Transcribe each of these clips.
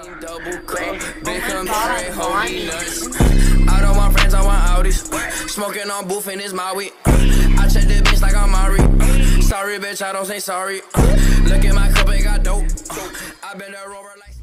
Double cup, big straight holy nuts. I don't want friends, I want Audis. Smoking on booth in his Maui. I check the bitch like I'm Mari. Sorry, bitch, I don't say sorry. Look at my cup, it got dope. I been a rover like.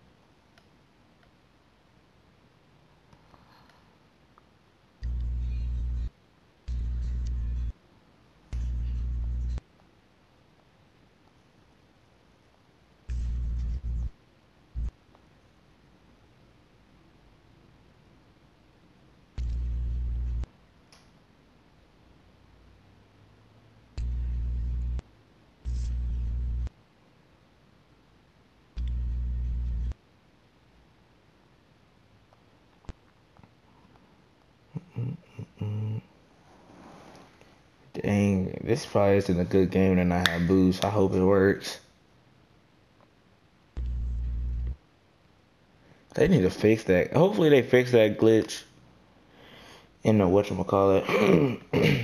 Dang, this probably isn't a good game to not have boost. I hope it works. They need to fix that. Hopefully they fix that glitch in the whatchamacallit.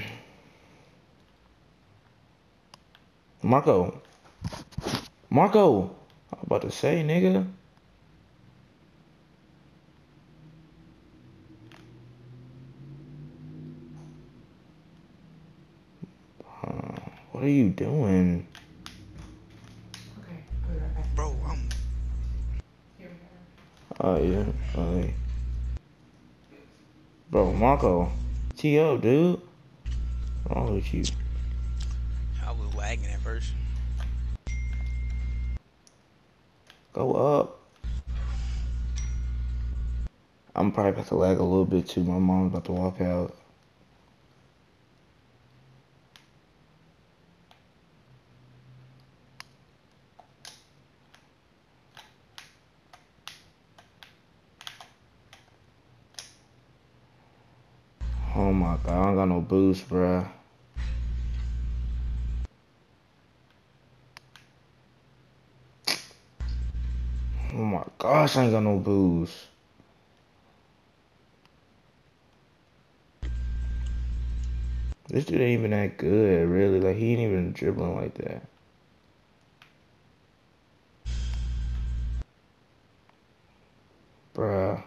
Marco. Marco. I was about to say, nigga. What are you doing? Okay, I'll be right back. Bro, Here we go. Oh, yeah. Okay. Bro, Marco. Tee up, dude. What's wrong with you? I was lagging at first. Go up. I'm probably about to lag a little bit too. My mom's about to walk out. Oh my god, I don't got no boost, bruh. Oh my gosh, I ain't got no boost. This dude ain't even that good, really. Like, he ain't even dribbling like that. Bruh.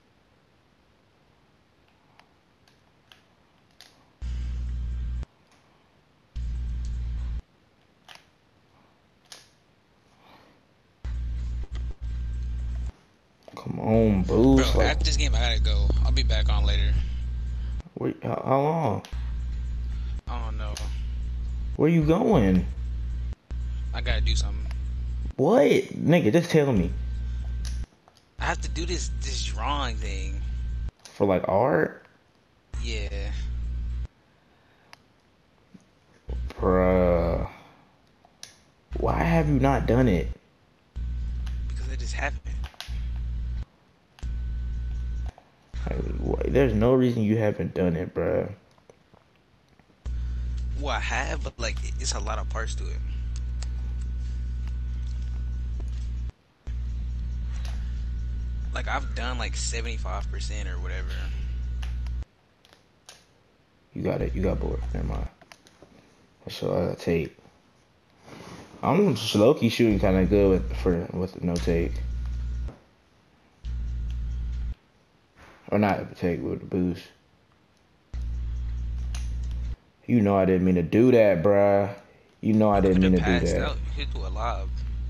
Come on, boost. Bro, Like, after this game, I gotta go. I'll be back on later. wait, how long? I don't know. Where you going? I gotta do something. What? Nigga, just tell me. I have to do this drawing thing. For like art? Yeah. Bruh. Why have you not done it? Because it just happened. There's no reason you haven't done it, bruh. Well, I have, but like, it's a lot of parts to it. Like, I've done like 75% or whatever. You got it. You got bored. Never mind. So I got tape. I'm low-key shooting kind of good with the no take. Or not take with the boost. You know I didn't mean to do that, bruh. You know I didn't mean to do that. You could do a lob.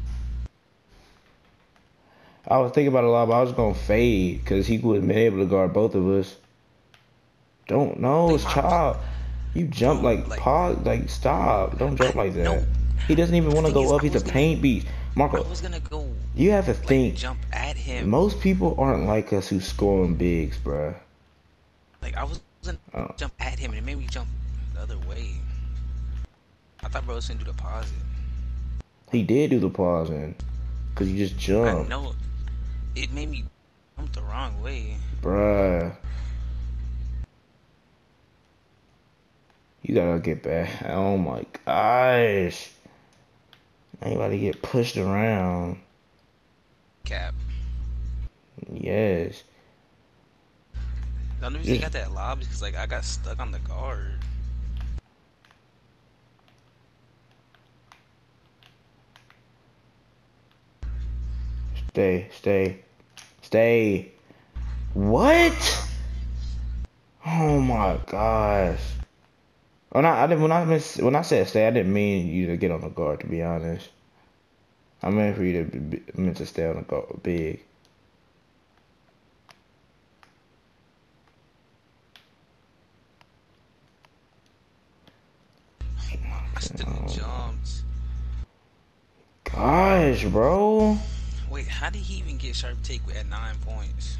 I was thinking about a lot, but I was gonna fade because he would have been able to guard both of us. Don't know, it's Chop. You jump like pause, like stop. Don't jump like that. No. He doesn't even want to go up. He's a paint beast. I Marco, was gonna go. you have to Like, think. jump at him. Most people aren't like us who score on bigs, bruh. Like, I was gonna jump at him and it made me jump the other way. I thought bro was gonna do the pause it. He did do the pausing, cause you just I jumped. know. It made me jump the wrong way. Bruh. You gotta get back. Oh my gosh. I ain't about to get pushed around. Cap. Yes. The only reason I got that lob is because like I got stuck on the guard. Stay. What? Oh my gosh. When I said stay, I didn't mean you to get on the guard. To be honest, I meant for you to meant to stay on the guard big. I still jumped. Gosh, bro. Wait, how did he even get sharp take at 9 points?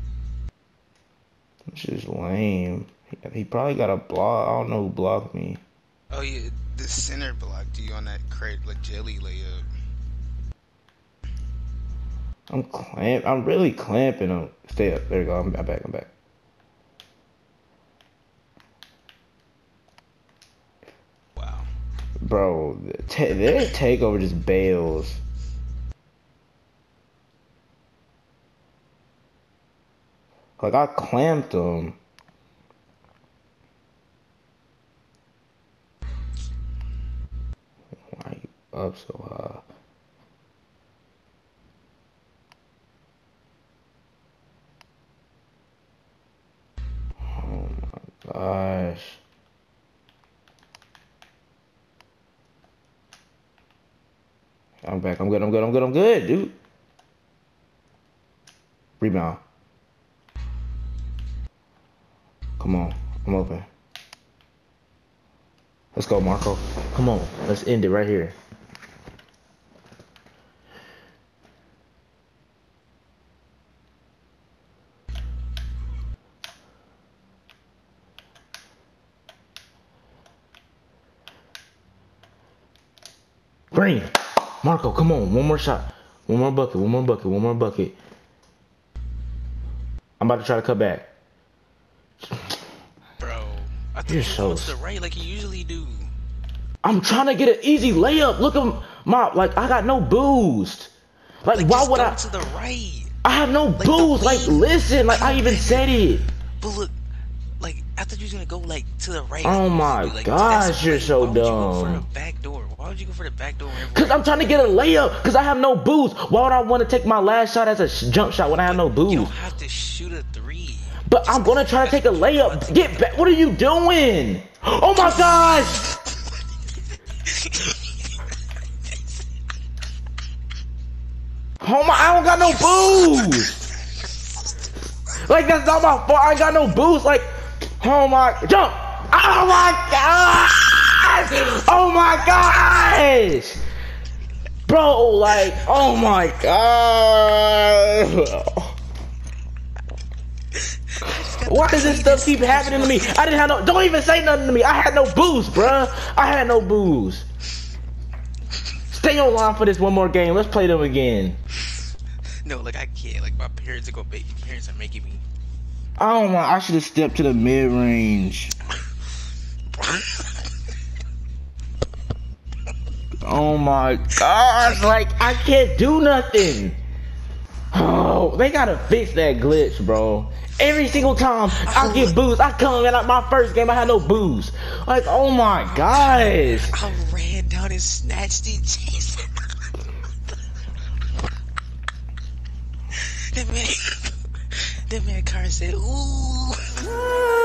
This is lame. He probably got a block. I don't know who blocked me. Oh yeah, the center blocked you on that like jelly layup. I'm really clamping him. Stay up. There you go. I'm back. Wow. Bro, their takeover just bails. Like, I clamped him. Why are you up so high? Oh my gosh. I'm back. I'm good, dude. Rebound. Come on. I'm open. Let's go, Marco. Come on. Let's end it right here. Green. Marco, come on. One more shot. One more bucket. I'm about to try to cut back. Bro, I think You're you so go to the right like you usually do. I'm trying to get an easy layup. Look at my, like, I got no boost. Like why just would go I? to the right. I have no Like, boost. Like, listen, like I even said it. But look, like I thought you was gonna go like to the right. Oh my Like, gosh, that's you're right. so Why would you go for dumb. the back door? Why would you go for the back door? Cause I'm trying to get a layup. Cause I have no boost. Why would I want to take my last shot as a jump shot when I have no You don't boost? have to shoot a three. But I'm gonna try to take a layup. Get back. What are you doing? Oh my gosh. Oh my, I don't got no boost. Like, that's not my fault. I ain't got no boost. Like, oh my, jump. Oh my gosh. Oh my gosh. Bro, like, oh my god. Why does this stuff keep happening to me? I didn't have no, don't even say nothing to me. I had no boost, bruh. I had no boost. Stay online for this one more game. Let's play them again. No, like I can't. Like my parents are gonna make. Parents are making me. I don't know. I should have stepped to the mid range. Oh my gosh! Like I can't do nothing. Oh, they gotta fix that glitch, bro. Every single time I get boost, I come in like my first game. I had no boost. Like, oh my gosh! I ran down and snatched it, Jason. That man Carr said, "Ooh."